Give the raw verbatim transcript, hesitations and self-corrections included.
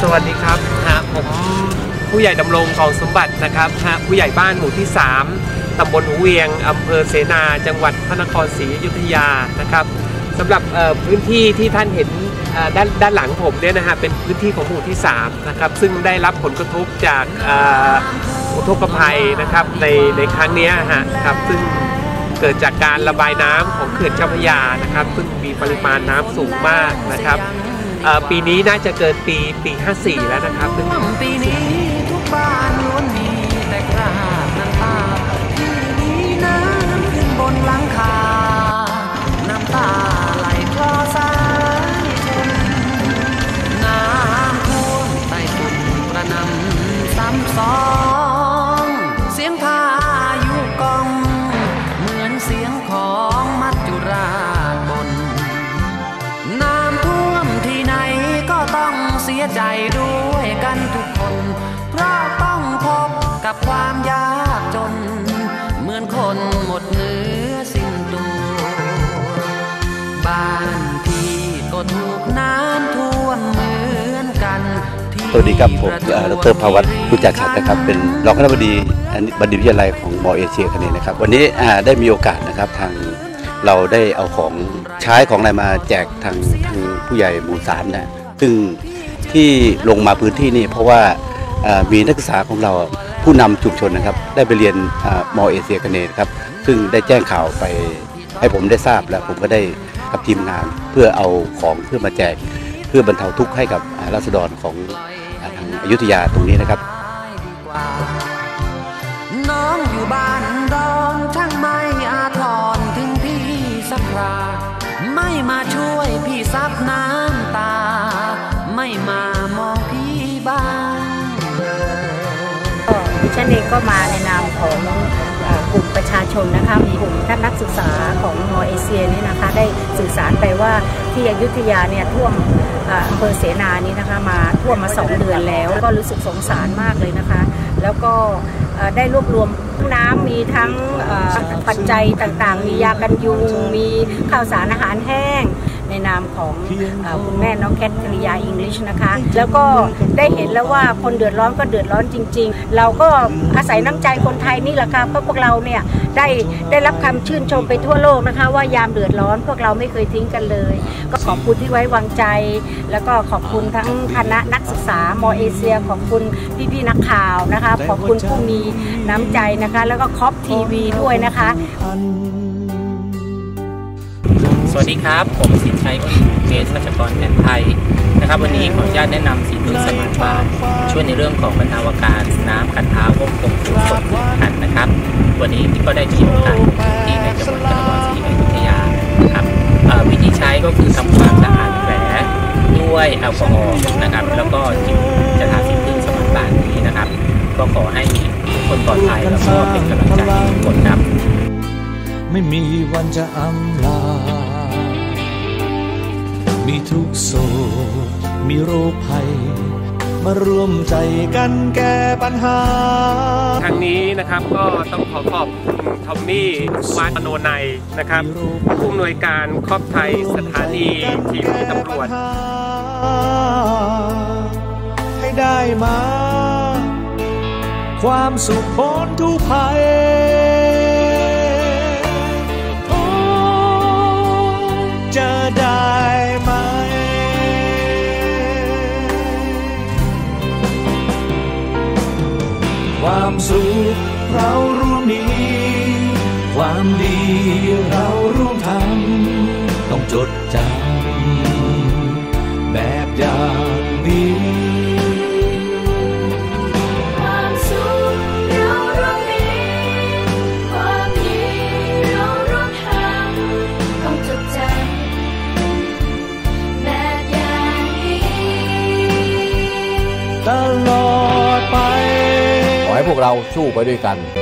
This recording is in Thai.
สวัสดีครับฮะผมผู้ใหญ่ดำรงกองสมบัตินะครับฮะผู้ใหญ่บ้านหมู่ที่สามตำบลหูเวียงอำเภอเสนาจังหวัดพระนครศรีอยุธยานะครับสำหรับพื้นที่ที่ท่านเห็นด้านด้านหลังผมเนี่ยนะฮะเป็นพื้นที่ของหมู่ที่สามนะครับซึ่งได้รับผลกระทบจากอุทกภัยนะครับในในครั้งนี้ฮะครับซึ่งเกิดจากการระบายน้ำของเขื่อนเจ้าพระยานะครับซึ่งมีปริมาณน้ำสูงมากนะครับปีนี้น่าจะเกินปีปีห้าสี่แล้วนะครับซึ่งปีนี้ทุกบ้านล้วนมีแต่คราบน้ำตาที่มีน้ำขึ้นบนหลังคาน้ำตาไหลคลอสายชนน้ำท่วมใต้ฝุ่นกระหน่ำซ้ำซ้อนเสียงพายุกองเหมือนเสียงของมัจจุราชบนน้ำท่วมที่ไหนก็ต้องเสียใจด้วยกันทุกคนเพราะต้องพบกับความยากจนเหมือนคนหมดเนื้อสิ้นตัวบ้านที่ก็ถูกน้ำท่วมเหมือนกันสวัสดีครับผมดร.ภวัต ผู้จัดชัดนะครับเป็นรองคณบดีบัณฑิตวิทยาลัยของมอเอเชียคเนนะครับวันนี้ได้มีโอกาสนะครับทางเราได้เอาของใช้ของอะไรมาแจกทางทางผู้ใหญ่หมู่สามนะซึ่งที่ลงมาพื้นที่นี่เพราะว่ามีนักศึกษาของเราผู้นำชุมชนนะครับได้ไปเรียนมอเอเชียคเนนะครับซึ่งได้แจ้งข่าวไปให้ผมได้ทราบแล้วผมก็ได้กับทีมงานเพื่อเอาของเพื่อมาแจกเพื่อบรรเทาทุกข์ให้กับราษฎรของทางอยุธยาตรงนี้นะครับน้องอยู่บ้านดอนช่างไม่อาทรถึงพี่สักราไม่มาช่วยพี่ซับน้ำตาไม่มามองพี่บ้างดิฉันเองก็มาในนามของกลุ่มประชาชนนะคะมีกลุ่มท่านนักศึกษาของมอเอเชียนี่นะคะได้สื่อสารไปว่าที่อยุธยาเนี่ยท่วมอำเภอเสนานี้นะคะมาท่วมมาสองเดือนแล้วก็รู้สึกสงสารมากเลยนะคะแล้วก็ได้รวบรวมน้ำมีทั้งปัจจัยต่างๆมียากันยุงมีข้าวสารอาหารแห้งในนามของคุณแม่น้องแคทริยาอิงลิชนะคะแล้วก็ได้เห็นแล้วว่าคนเดือดร้อนก็เดือดร้อนจริงๆเราก็อาศัยน้ำใจคนไทยนี่แหละค่ะเพราะพวกเราเนี่ยได้ได้รับคำชื่นชมไปทั่วโลกนะคะว่ายามเดือดร้อนพวกเราไม่เคยทิ้งกันเลยก็ขอบคุณที่ไว้วางใจแล้วก็ขอบคุณทั้งคณะนักศึกษามอเอเชียขอบคุณพี่ๆนักข่าวนะคะขอบคุณผู้มีน้ำใจนะคะแล้วก็คอปทีวีด้วยนะคะสวัสดีครับผมสินชัยเกษรัชกรแผนไทยนะครับวันนี้ขออนุญาตแนะนำสีพึ่งสมานบานช่วยในเรื่องของบรรเทาอาการน้ำกัดเท้าควบคุมสูงสุดขันนะครับวันนี้ก็ได้มีโอกาสที่ในจังหวัดพระนครศรีอยุธยาครับวิธีใช้ก็คือทำความสะอาดแผลด้วยแอลกอฮอล์นะครับแล้วก็จิบจะทาสีพึ่งสมานบานนี้นะครับก็ขอให้ทุกคนปลอดภัยแล้วก็เป็นกำลังใจให้ทุกคนครับไม่มีวันจะอำลามีทุกโศกมีโรคภัยมารวมใจกันแก้ปัญหาทางนี้นะครับก็ต้องขอขอบคุณทอมมี่วานโนไนนะครับผู้อำนวยการครอบไทยสถานีทีวีตำรวจให้ได้มาความสุขพ้นทุกภัยจะได้ไหมความสุขเราร่วมมีความดีเราร่วมทำต้องจดจำแบบอย่างนี้ตลอดไปขอให้พวกเราสู้ไปด้วยกัน